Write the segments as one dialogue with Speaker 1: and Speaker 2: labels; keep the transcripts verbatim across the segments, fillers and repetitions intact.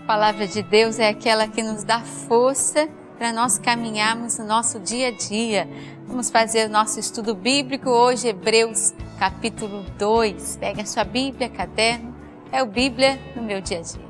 Speaker 1: palavra de Deus é aquela que nos dá força para nós caminharmos no nosso dia a dia. Vamos fazer o nosso estudo bíblico hoje, Hebreus capítulo dois. Pega a sua Bíblia, caderno, é o Bíblia no meu dia a dia.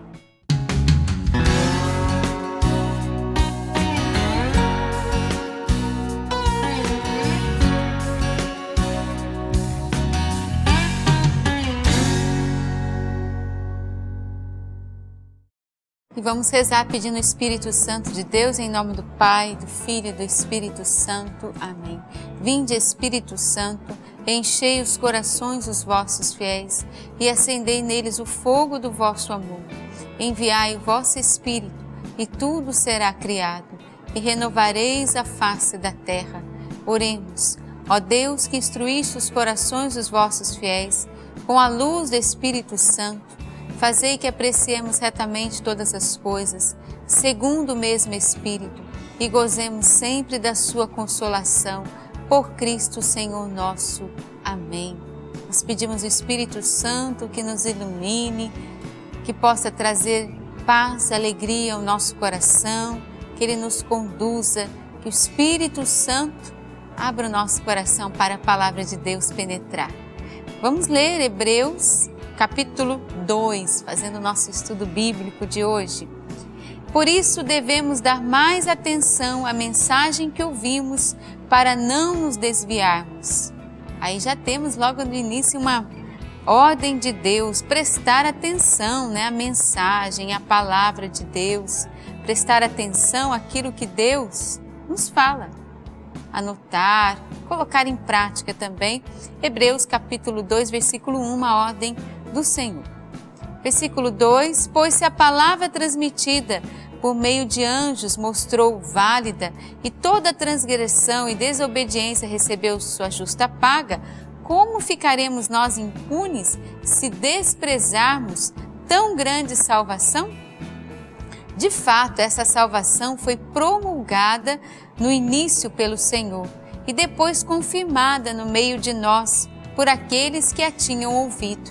Speaker 1: E vamos rezar pedindo o Espírito Santo de Deus, em nome do Pai, do Filho e do Espírito Santo. Amém. Vinde, Espírito Santo, enchei os corações dos vossos fiéis e acendei neles o fogo do vosso amor. Enviai o vosso Espírito e tudo será criado e renovareis a face da terra. Oremos. Ó Deus, que instruíste os corações dos vossos fiéis com a luz do Espírito Santo, fazei que apreciemos retamente todas as coisas, segundo o mesmo Espírito, e gozemos sempre da sua consolação, por Cristo Senhor nosso. Amém. Nós pedimos o Espírito Santo que nos ilumine, que possa trazer paz, alegria ao nosso coração, que Ele nos conduza, que o Espírito Santo abra o nosso coração para a palavra de Deus penetrar. Vamos ler Hebreus capítulo dois, fazendo o nosso estudo bíblico de hoje. Por isso devemos dar mais atenção à mensagem que ouvimos para não nos desviarmos. Aí já temos logo no início uma ordem de Deus, prestar atenção, né, à mensagem, à palavra de Deus, prestar atenção àquilo que Deus nos fala, anotar, colocar em prática também. Hebreus capítulo dois, versículo um, uma ordem do Senhor. Versículo dois, pois se a palavra transmitida por meio de anjos mostrou válida e toda transgressão e desobediência recebeu sua justa paga, como ficaremos nós impunes se desprezarmos tão grande salvação? De fato, essa salvação foi promulgada no início pelo Senhor e depois confirmada no meio de nós por aqueles que a tinham ouvido.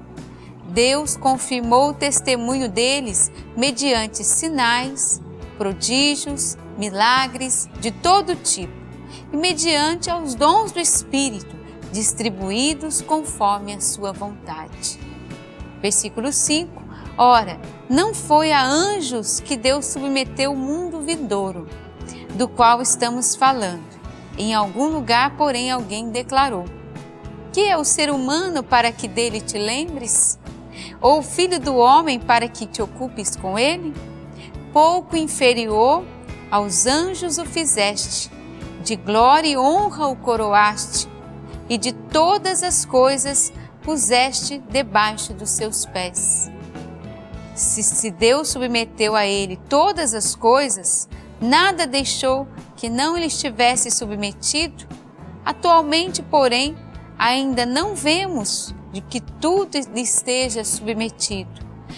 Speaker 1: Deus confirmou o testemunho deles mediante sinais, prodígios, milagres de todo tipo e mediante aos dons do Espírito, distribuídos conforme a sua vontade. Versículo cinco. Ora, não foi a anjos que Deus submeteu o mundo vindouro, do qual estamos falando. Em algum lugar, porém, alguém declarou: que é o ser humano para que dele te lembres? Ou o filho do homem para que te ocupes com ele? Pouco inferior aos anjos o fizeste, de glória e honra o coroaste, e de todas as coisas puseste debaixo dos seus pés. Se, se Deus submeteu a ele todas as coisas, nada deixou que não lhe estivesse submetido. Atualmente, porém, ainda não vemos de que tudo lhe esteja submetido.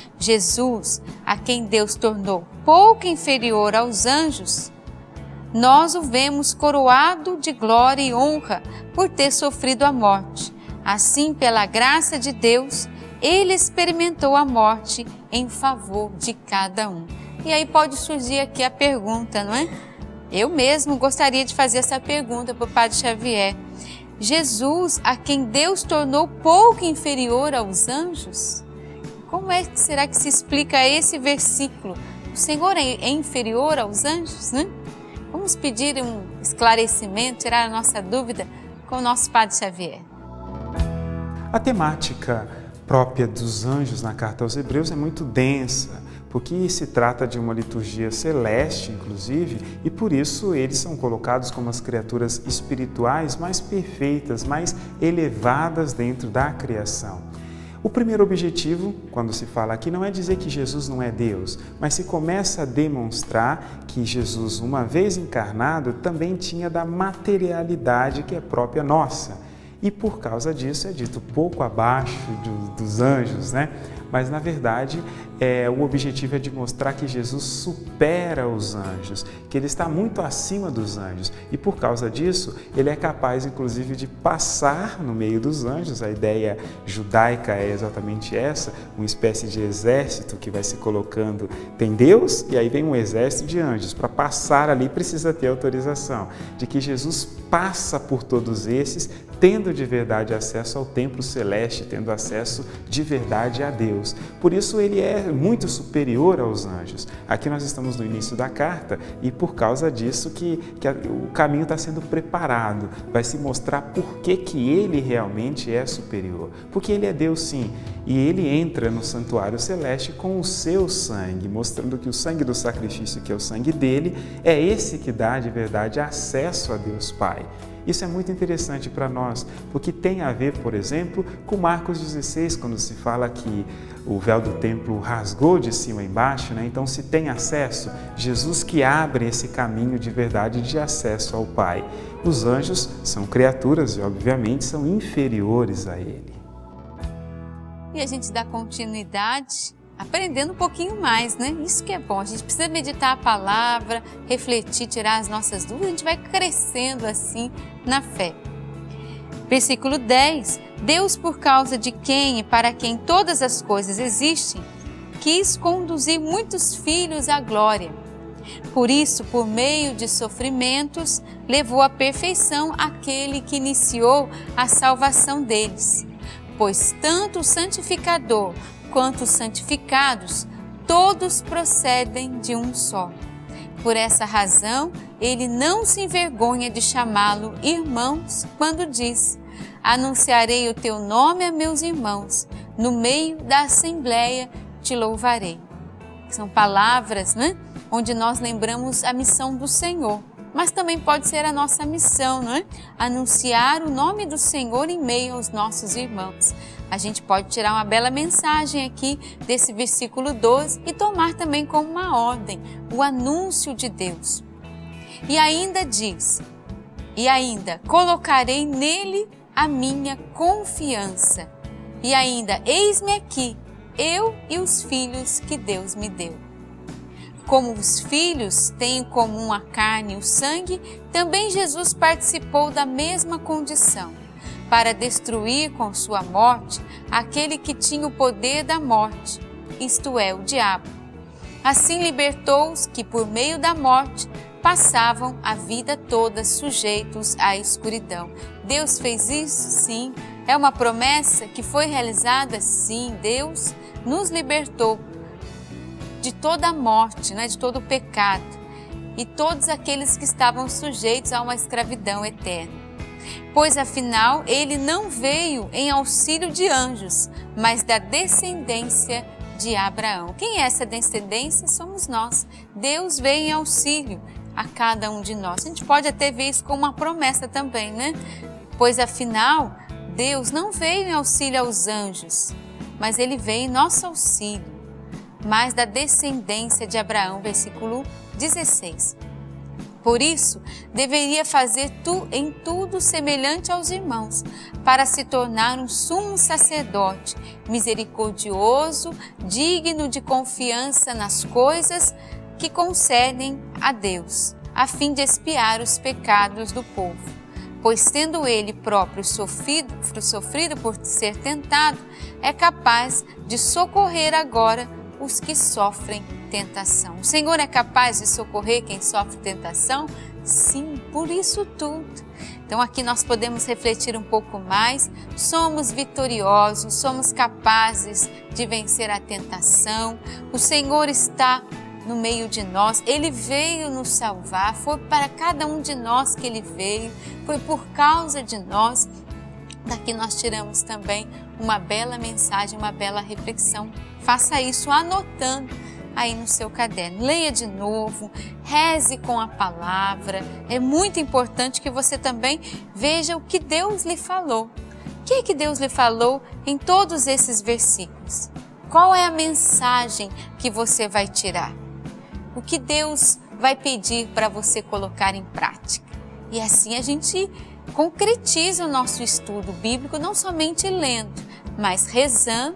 Speaker 1: Jesus, a quem Deus tornou pouco inferior aos anjos, nós o vemos coroado de glória e honra por ter sofrido a morte. Assim, pela graça de Deus, ele experimentou a morte em favor de cada um. E aí pode surgir aqui a pergunta, não é? Eu mesmo gostaria de fazer essa pergunta para o Padre Xavier. Jesus, a quem Deus tornou pouco inferior aos anjos? Como é que será que se explica esse versículo? O Senhor é inferior aos anjos, né? Vamos pedir um esclarecimento, tirar a nossa dúvida com o nosso Padre Xavier.
Speaker 2: A temática própria dos anjos na carta aos Hebreus é muito densa, porque se trata de uma liturgia celeste, inclusive, e por isso eles são colocados como as criaturas espirituais mais perfeitas, mais elevadas dentro da criação. O primeiro objetivo, quando se fala aqui, não é dizer que Jesus não é Deus, mas se começa a demonstrar que Jesus, uma vez encarnado, também tinha da materialidade que é própria nossa. E por causa disso é dito pouco abaixo do, dos anjos, né? mas na verdade é, o objetivo é de mostrar que Jesus supera os anjos, que ele está muito acima dos anjos e por causa disso ele é capaz inclusive de passar no meio dos anjos. A ideia judaica é exatamente essa, uma espécie de exército que vai se colocando, tem Deus e aí vem um exército de anjos, para passar ali precisa ter autorização, de que Jesus passa por todos esses, tendo de verdade acesso ao templo celeste, tendo acesso de verdade a Deus. Por isso ele é muito superior aos anjos. Aqui nós estamos no início da carta e por causa disso que, que a, o caminho está sendo preparado, vai se mostrar por que, que ele realmente é superior. Porque ele é Deus sim, e ele entra no santuário celeste com o seu sangue, mostrando que o sangue do sacrifício, que é o sangue dele, é esse que dá de verdade acesso a Deus Pai. Isso é muito interessante para nós, porque tem a ver, por exemplo, com Marcos dezesseis, quando se fala que o véu do templo rasgou de cima a embaixo, né? Então se tem acesso, Jesus que abre esse caminho de verdade de acesso ao Pai. Os anjos são criaturas e, obviamente, são inferiores a ele.
Speaker 1: E a gente dá continuidade aprendendo um pouquinho mais, né? Isso que é bom, a gente precisa meditar a palavra, refletir, tirar as nossas dúvidas, a gente vai crescendo assim na fé. Versículo dez, Deus, por causa de quem e para quem todas as coisas existem, quis conduzir muitos filhos à glória. Por isso, por meio de sofrimentos, levou à perfeição aquele que iniciou a salvação deles. Pois tanto o santificador quanto os santificados, todos procedem de um só. Por essa razão, ele não se envergonha de chamá-lo irmãos, quando diz: anunciarei o teu nome a meus irmãos, no meio da assembleia te louvarei. São palavras, né, onde nós lembramos a missão do Senhor, mas também pode ser a nossa missão, não é? Anunciar o nome do Senhor em meio aos nossos irmãos. A gente pode tirar uma bela mensagem aqui desse versículo doze e tomar também como uma ordem, o anúncio de Deus. E ainda diz, e ainda colocarei nele a minha confiança. E ainda, eis-me aqui, eu e os filhos que Deus me deu. Como os filhos têm em comum a carne e o sangue, também Jesus participou da mesma condição, para destruir com sua morte aquele que tinha o poder da morte, isto é, o diabo. Assim libertou os que, por meio da morte, passavam a vida toda sujeitos à escuridão. Deus fez isso? Sim. É uma promessa que foi realizada? Sim. Deus nos libertou de toda a morte, né, de todo o pecado, e todos aqueles que estavam sujeitos a uma escravidão eterna. Pois afinal ele não veio em auxílio de anjos, mas da descendência de Abraão. Quem é essa descendência? Somos nós. Deus veio em auxílio a cada um de nós. A gente pode até ver isso como uma promessa também, né? Pois afinal Deus não veio em auxílio aos anjos, mas ele veio em nosso auxílio, mas da descendência de Abraão, versículo dezesseis. Por isso, deveria fazer tu em tudo semelhante aos irmãos, para se tornar um sumo sacerdote, misericordioso, digno de confiança nas coisas que concernem a Deus, a fim de expiar os pecados do povo. Pois tendo ele próprio sofrido, sofrido por ser tentado, é capaz de socorrer agora os que sofrem tentação. O Senhor é capaz de socorrer quem sofre tentação? Sim, por isso tudo. Então aqui nós podemos refletir um pouco mais. Somos vitoriosos, somos capazes de vencer a tentação. O Senhor está no meio de nós, Ele veio nos salvar, foi para cada um de nós que Ele veio, foi por causa de nós. Daqui nós tiramos também uma bela mensagem, uma bela reflexão. Faça isso anotando aí no seu caderno. Leia de novo, reze com a palavra. É muito importante que você também veja o que Deus lhe falou. O que é que Deus lhe falou em todos esses versículos? Qual é a mensagem que você vai tirar? O que Deus vai pedir para você colocar em prática? E assim a gente concretiza o nosso estudo bíblico, não somente lendo, mas rezando,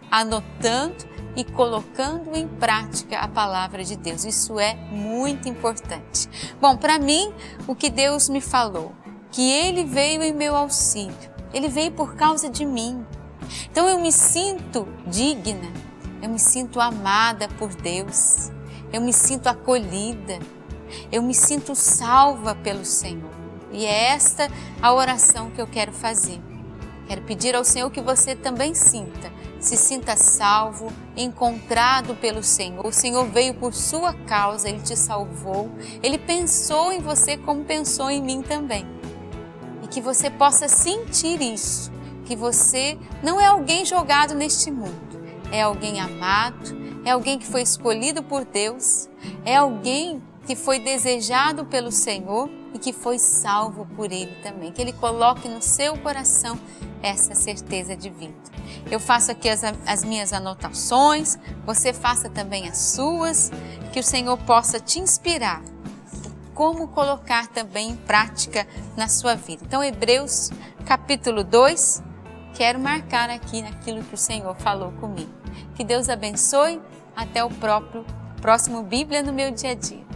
Speaker 1: anotando e colocando em prática a palavra de Deus. Isso é muito importante. Bom, para mim, o que Deus me falou, que Ele veio em meu auxílio, Ele veio por causa de mim. Então eu me sinto digna, eu me sinto amada por Deus, eu me sinto acolhida, eu me sinto salva pelo Senhor. E é esta a oração que eu quero fazer. Quero pedir ao Senhor que você também sinta, se sinta salvo, encontrado pelo Senhor. O Senhor veio por sua causa, Ele te salvou, Ele pensou em você como pensou em mim também. E que você possa sentir isso, que você não é alguém jogado neste mundo, é alguém amado, é alguém que foi escolhido por Deus, é alguém que foi desejado pelo Senhor e que foi salvo por Ele também. Que Ele coloque no seu coração essa certeza de vida. Eu faço aqui as, as minhas anotações, você faça também as suas, que o Senhor possa te inspirar como colocar também em prática na sua vida. Então, Hebreus capítulo dois, quero marcar aqui naquilo que o Senhor falou comigo. Que Deus abençoe, até o próprio, próximo Bíblia no meu dia a dia.